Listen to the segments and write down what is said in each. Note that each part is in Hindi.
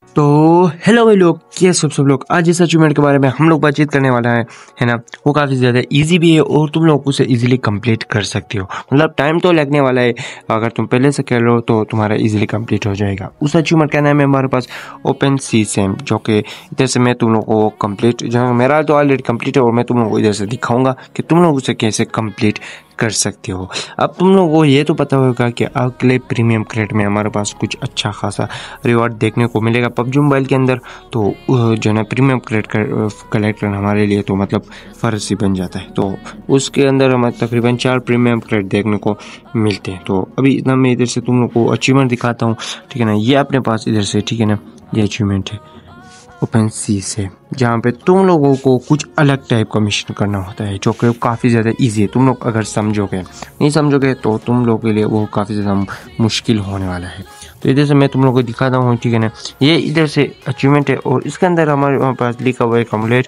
तो हेलो भाई लोग, क्या सब लोग आज इस अचीवमेंट के बारे में हम लोग बातचीत करने वाला है ना। वो काफ़ी ज़्यादा इजी भी है और तुम लोग उसे इजीली कंप्लीट कर सकते हो। मतलब टाइम तो लगने वाला है, अगर तुम पहले से कर लो तो तुम्हारा इजीली कंप्लीट हो जाएगा। उस अचीवमेंट का नाम है हमारे पास ओपन सी सेम, जो कि इधर से मैं तुम लोग को कंप्लीट, जो मेरा तो ऑलरेडी कंप्लीट है और मैं तुम लोग को इधर से दिखाऊंगा कि तुम लोग उसे कैसे कंप्लीट कर सकते हो। अब तुम लोगों को ये तो पता होगा कि अगले प्रीमियम क्रेट में हमारे पास कुछ अच्छा खासा रिवॉर्ड देखने को मिलेगा पबजी मोबाइल के अंदर। तो जो है ना प्रीमियम क्रेट कलेक्ट करना हमारे लिए तो मतलब फ़र्ज ही बन जाता है। तो उसके अंदर हमें तकरीबन 4 प्रीमियम क्रेट देखने को मिलते हैं। तो अभी इतना मैं इधर से तुम लोग को अचीवमेंट दिखाता हूँ, ठीक है ना। ये अपने पास इधर से, ठीक है ना, ये अचीवमेंट है ओपन सी से, जहाँ पे तुम लोगों को कुछ अलग टाइप का मिशन करना होता है, जो कि काफ़ी ज़्यादा इजी है। तुम लोग अगर समझोगे, नहीं समझोगे तो तुम लोगों के लिए वो काफ़ी ज़्यादा मुश्किल होने वाला है। तो इधर से मैं तुम लोगों को दिखाता हूँ, ठीक है ना। ये इधर से अचीवमेंट है और इसके अंदर हमारे पास लिखा हुआ है complete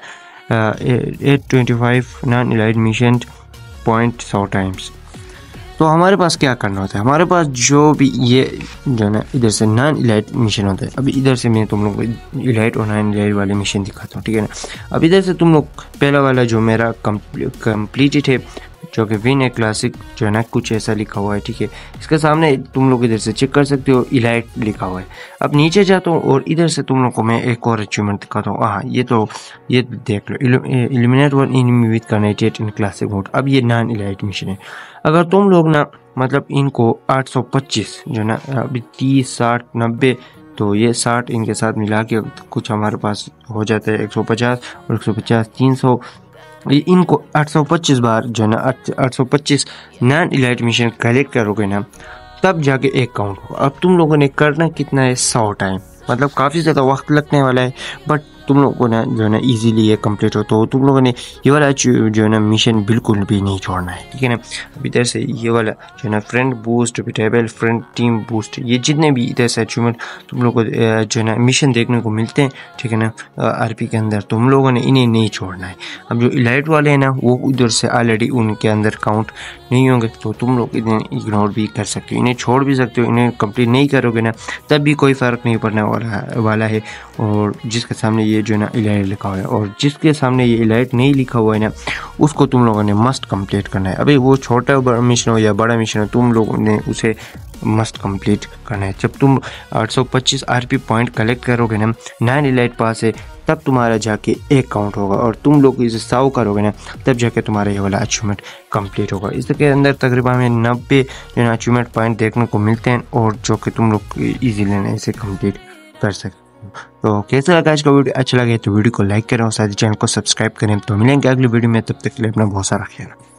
825 non elite mission point 100 times. तो हमारे पास क्या करना होता है, हमारे पास जो भी ये जो ना इधर से नॉन इलाइट मिशन होता है। अभी इधर से मैं तुम लोग को इलाइट और नॉन इलाइट वाले मिशन दिखाता हूँ, ठीक है ना। अब इधर से तुम लोग पहला वाला जो मेरा कंप्लीटेड है, जो कि विन ए क्लासिक, जो है ना कुछ ऐसा लिखा हुआ है, ठीक है। इसके सामने तुम लोग इधर से चेक कर सकते हो, इलाइट लिखा हुआ है। अब नीचे जाता हूँ और इधर से तुम लोग को मैं एक और अचीवमेंट दिखाता हूँ। हाँ, ये देख लो, eliminate one enemy with carnated in classic mode. अब ये नॉन इलाइट मिशन है। अगर तुम लोग ना मतलब इनको 825 जो ना अभी 30 60 90, तो ये 60 इनके साथ मिला के कुछ हमारे पास हो जाता है 150 और 150 300। इनको 825 बार जो ना 825 नॉन इलाइट मिशन कलेक्ट करोगे ना, तब जाके एक काउंट होगा। अब तुम लोगों ने करना कितना है, 100 टाइम। मतलब काफ़ी ज़्यादा वक्त लगने वाला है, बट तुम लोगों को ना जो है ना इजीली ये कंप्लीट हो। तो तुम लोगों ने ये वाला जो है ना मिशन बिल्कुल भी नहीं छोड़ना है, ठीक है ना। अब इधर से ये वाला जो है ना friend boost, table friend team boost, ये जितने भी इधर से अचीवमेंट तुम लोगों को जो है ना मिशन देखने को मिलते हैं, ठीक है ना, आरपी के अंदर, तुम लोगों ने इन्हें नहीं छोड़ना है। अब जो इलाइट वाले हैं ना, वो उधर से ऑलरेडी उनके अंदर काउंट नहीं होंगे, तो तुम लोग इन्हें इग्नोर भी कर सकते हो, इन्हें छोड़ भी सकते हो। इन्हें कंप्लीट नहीं करोगे ना, तब भी कोई फ़र्क नहीं पड़ने वाला है। और जिसके सामने ये जो है ना इलाइट लिखा हुआ है और जिसके सामने ये इलाइट नहीं लिखा हुआ है ना, उसको तुम लोगों ने मस्ट कंप्लीट करना है। अभी वो छोटा मिशन हो या बड़ा मिशन हो, तुम लोगों ने उसे मस्ट कंप्लीट करना है। जब तुम 825 आरपी पॉइंट कलेक्ट करोगे ना, 9 इलाइट पास है, तब तुम्हारा जाके एक काउंट होगा और तुम लोग इसे 100 करोगे ना, तब जाके तुम्हारा ये वाला अचीवमेंट कंप्लीट होगा। इसके अंदर तकरीबन हमें 90 जो है अचीवमेंट पॉइंट देखने को मिलते हैं और जो कि तुम लोग इजीली इसे कंप्लीट कर सकते हो। तो कैसा लगा आज का वीडियो, अच्छा लगे तो वीडियो को लाइक करें और साथ ही चैनल को सब्सक्राइब करें। तो मिलेंगे अगली वीडियो में, तब तक के लिए अपना बहुत सारा ख्याल रखें।